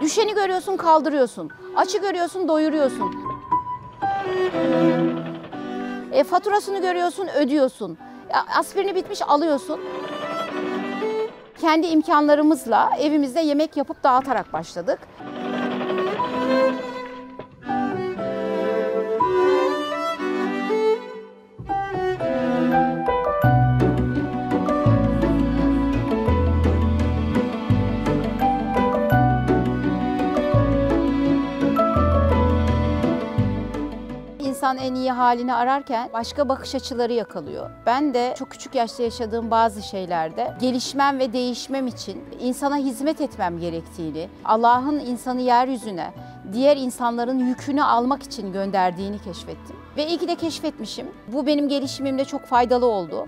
Düşeni görüyorsun, kaldırıyorsun. Açı görüyorsun, doyuruyorsun. Faturasını görüyorsun, ödüyorsun. Aspirini bitmiş, alıyorsun. Kendi imkanlarımızla evimizde yemek yapıp dağıtarak başladık. İnsan en iyi halini ararken başka bakış açıları yakalıyor. Ben de çok küçük yaşta yaşadığım bazı şeylerde gelişmem ve değişmem için insana hizmet etmem gerektiğini, Allah'ın insanı yeryüzüne diğer insanların yükünü almak için gönderdiğini keşfettim. Ve iyi ki de keşfetmişim. Bu benim gelişimimde çok faydalı oldu.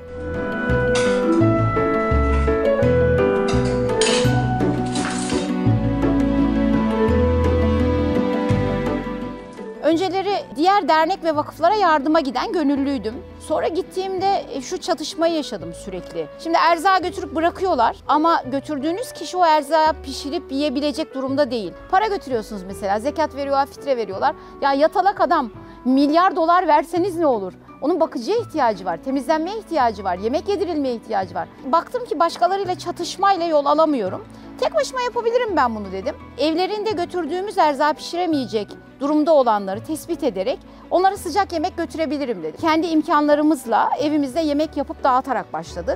Önceleri diğer dernek ve vakıflara yardıma giden gönüllüydüm. Sonra gittiğimde şu çatışmayı yaşadım sürekli. Şimdi erzağı götürüp bırakıyorlar ama götürdüğünüz kişi o erzağı pişirip yiyebilecek durumda değil. Para götürüyorsunuz mesela, zekat veriyorlar, fitre veriyorlar. Ya yatalak adam, milyar dolar verseniz ne olur? Onun bakıcıya ihtiyacı var, temizlenmeye ihtiyacı var, yemek yedirilmeye ihtiyacı var. Baktım ki başkalarıyla çatışmayla yol alamıyorum. Tek başıma yapabilirim ben bunu dedim. Evlerinde götürdüğümüz erzağı pişiremeyecek durumda olanları tespit ederek onlara sıcak yemek götürebilirim dedim. Kendi imkanlarımızla evimizde yemek yapıp dağıtarak başladık.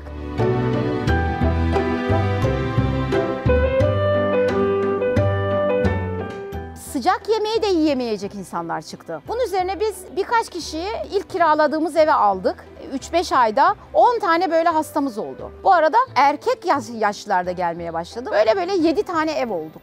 Sıcak yemeği de yiyemeyecek insanlar çıktı. Bunun üzerine biz birkaç kişiyi ilk kiraladığımız eve aldık. 3-5 ayda 10 tane böyle hastamız oldu. Bu arada erkek yaşlarda gelmeye başladı. Böyle 7 tane ev olduk.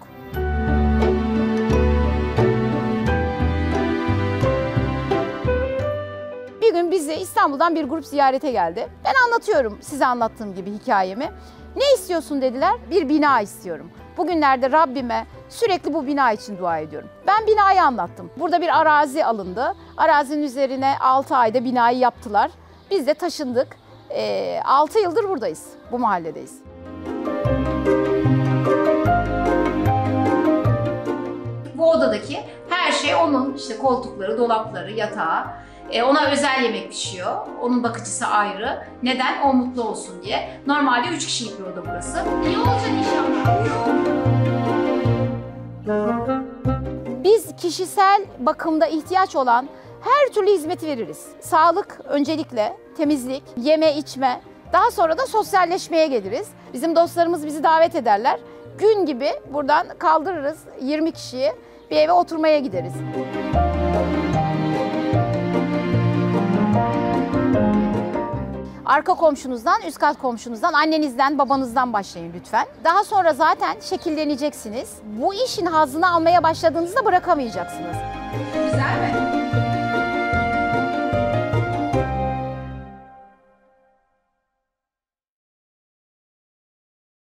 Bir gün bizi İstanbul'dan bir grup ziyarete geldi. Ben anlatıyorum size anlattığım gibi hikayemi. Ne istiyorsun dediler? Bir bina istiyorum. Bugünlerde Rabbime sürekli bu bina için dua ediyorum. Ben binayı anlattım. Burada bir arazi alındı. Arazinin üzerine 6 ayda binayı yaptılar. Biz de taşındık. 6 yıldır buradayız. Bu mahalledeyiz. Bu odadaki her şey onun. İşte koltukları, dolapları, yatağı. Ona özel yemek pişiyor. Onun bakıcısı ayrı. Neden? O mutlu olsun diye. Normalde 3 kişilik bir oda burası. İyi olacak inşallah. Biz kişisel bakımda ihtiyaç olan her türlü hizmeti veririz. Sağlık öncelikle, temizlik, yeme içme. Daha sonra da sosyalleşmeye geliriz. Bizim dostlarımız bizi davet ederler. Gün gibi buradan kaldırırız 20 kişiyi. Bir eve oturmaya gideriz. Arka komşunuzdan, üst kat komşunuzdan, annenizden, babanızdan başlayın lütfen. Daha sonra zaten şekilleneceksiniz. Bu işin hazzını almaya başladığınızda bırakamayacaksınız. Güzel mi?